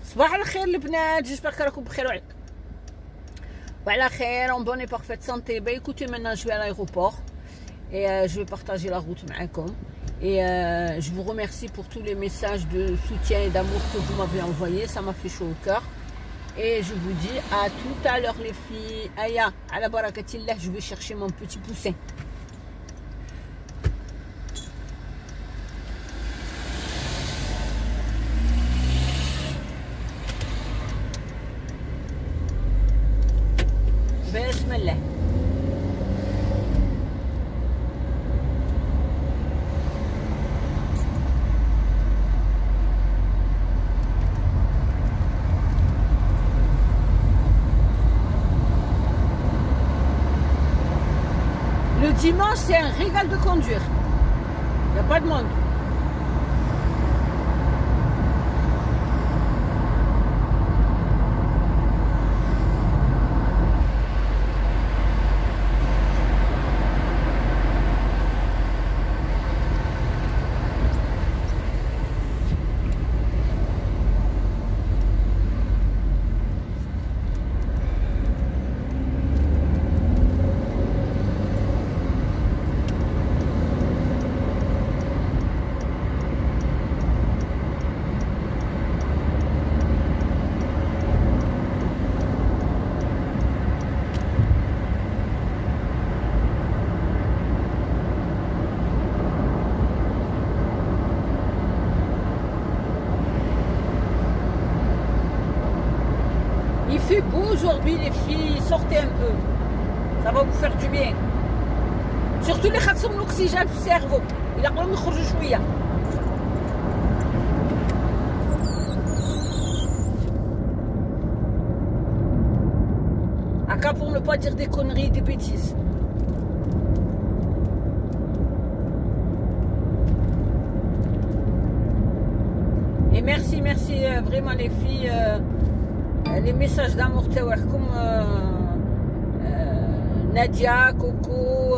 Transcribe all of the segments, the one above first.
صباح الخير البنات, j'espère que راكم بخير وعلى خير, en bonne et parfaite santé. Bah écoutez, maintenant je vais à l'aéroport et je vais partager la route معكم et je vous remercie pour tous les messages de soutien et d'amour que vous m'avez envoyés, ça m'a fait chaud au cœur et je vous dis à tout à l'heure les filles. Aya, ala barakatillah, je vais chercher mon petit poussin. Bismillah. Le dimanche, c'est un régal de conduire. Il n'y a pas de monde. Il fait beau aujourd'hui les filles, sortez un peu, ça va vous faire du bien. Surtout les خاصهم l'oxygène في السيرفو, إلا قبل نخرجوا شوية. Aka pour ne pas dire des conneries, des bêtises. Et merci vraiment les filles. Les messages d'amour تاعكم, Nadia, Coco,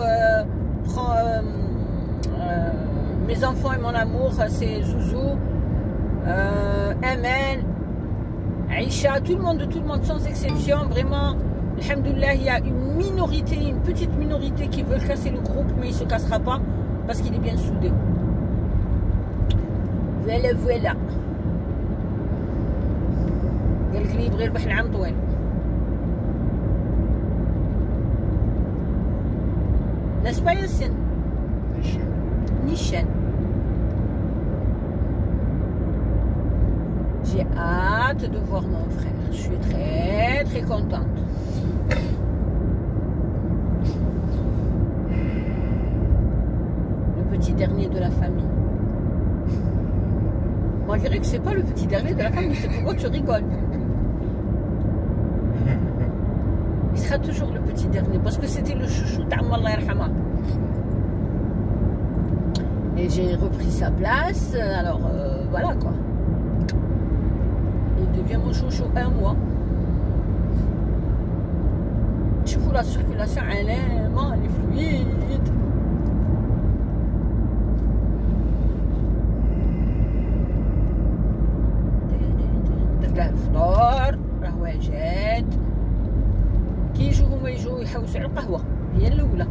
mes enfants et mon amour, c'est Zouzou, Amen, Aïcha, tout le monde sans exception, vraiment, alhamdoulilah, il y a une minorité, une petite minorité qui veut casser le groupe, mais il ne se cassera pas parce qu'il est bien soudé. Voilà. قال لك اللي يبغي يربح العام طويل. N'est-ce pas Yassine? Nishan. J'ai hâte de voir mon frère. Je suis très contente. Le petit dernier de la famille. Malgré que c'est pas le petit dernier de la famille, c'est pourquoi tu rigoles. Il sera toujours le petit dernier parce que c'était le chouchou d'Amma Allah yarhama. Et j'ai repris sa place, alors voilà quoi. Il devient mon chouchou un mois. Je trouve la circulation elle est fluide. الفطور راهو جات كي يجوا هما يحوسوا على القهوه هي الاولى.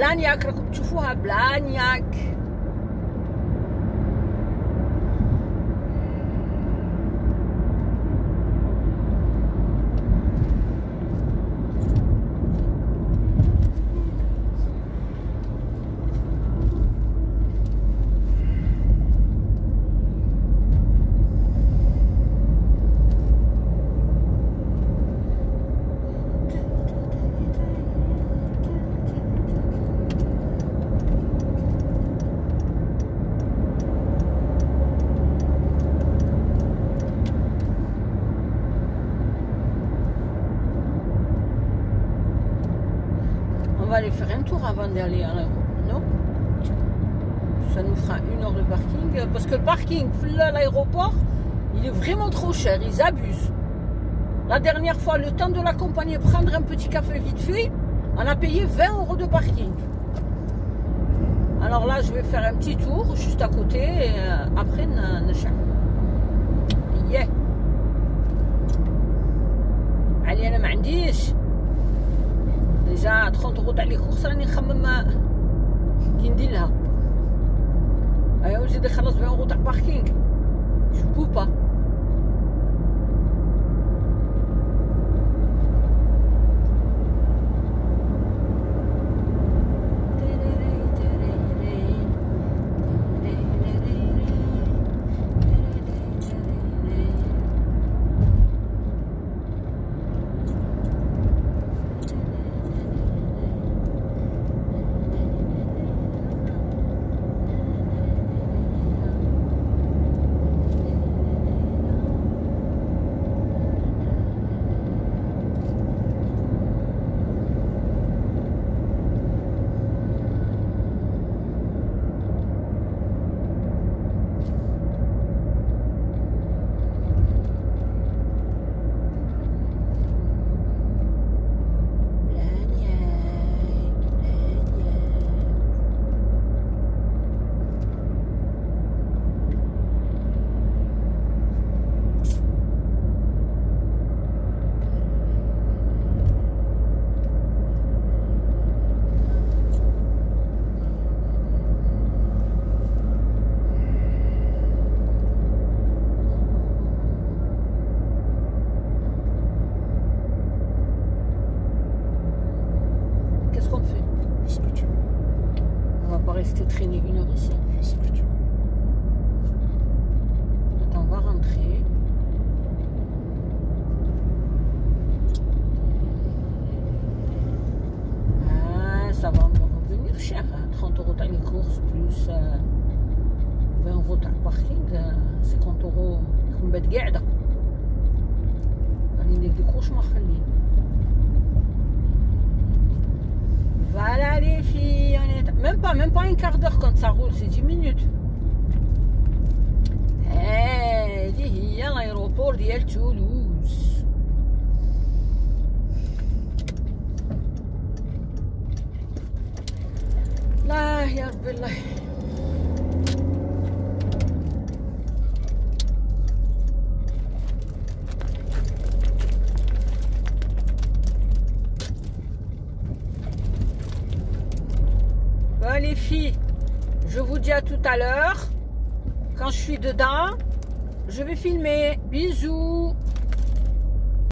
بلانياك راكم تشوفوها بلانياك. On va aller faire un tour avant d'aller à l'aéroport, non? Ça nous fera 1 heure de parking. Parce que le parking à l'aéroport, il est vraiment trop cher, ils abusent. La dernière fois, le temps de l'accompagner prendre un petit café vite fait, on a payé 20 € de parking. Alors là, je vais faire un petit tour juste à côté et après, نرجع. Yeah. علي أنا ما عنديش. ديجا 30 € تاع لي كورس راني نخمم كي ندير لها. ايوا نزيد نخلص 20 € تاع باركينغ. جو بو با. Qu'est-ce qu'on fait? Fais ce que tu veux. On va pas rester traîner 1 heure ici. Fais ce que tu veux. Attends, on va rentrer. Ah, ça va me revenir cher. 30 € dans les courses plus 20 € تاع الباركينغ. 50 € يكون بات قاعدة. غادي ندير دي كوش ما خليه. Voilà les filles, on est... même pas un quart d'heure quand ça roule, c'est 10 minutes. هذه هي l'aéroport ديال تولوز. الله يا ربي الله. Bon les filles, je vous dis à tout à l'heure. Quand je suis dedans, je vais filmer. Bisous.